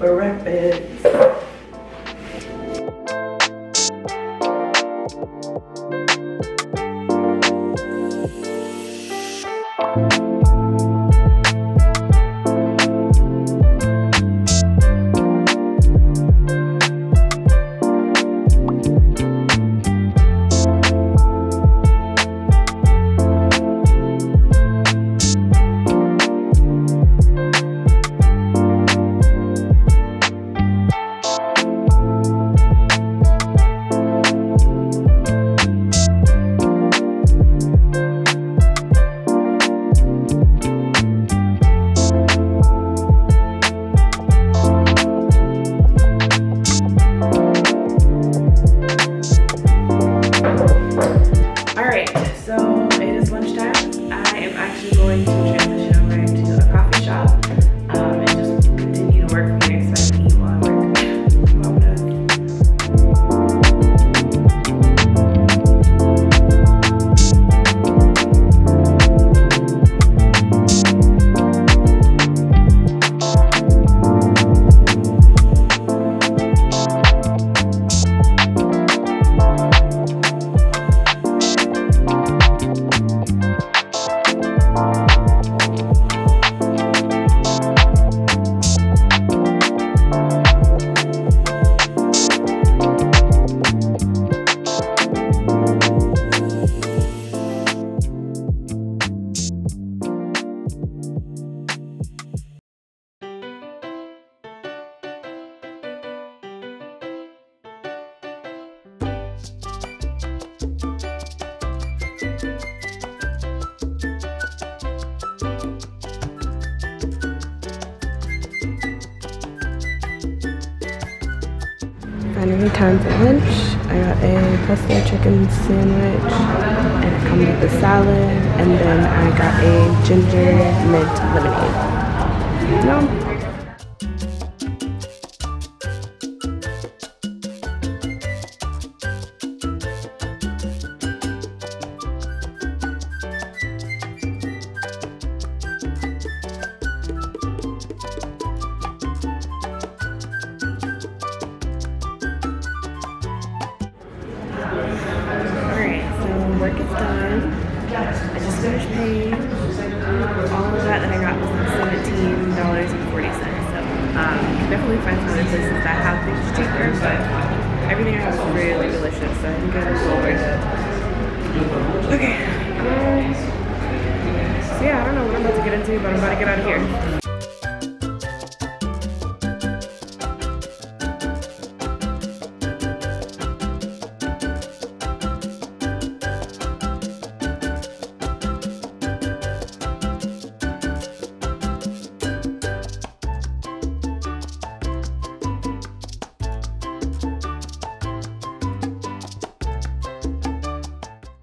Rapids. Going to transition over into a coffee shop and just continue to work from there so I can eat while I work. Finally time for lunch. I got a pesto chicken sandwich and it comes with a salad, and then I got a ginger mint lemonade. No. Work is done. I just finished paying. All of that I got was like $17.40. So you can definitely find some other places that have things cheaper, but everything I have is really delicious, so I think it was well worth it. Okay. So yeah, I don't know what I'm about to get into, but I'm about to get out of here.